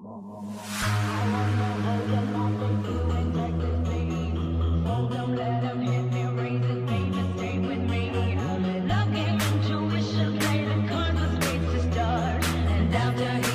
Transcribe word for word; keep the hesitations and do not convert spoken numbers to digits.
I wanna hold 'em like they do in Texas, baby. Fold 'em, let 'em hit me, raise it, baby, stay with me. Love game, intuition, play the cards, the spades to start. And after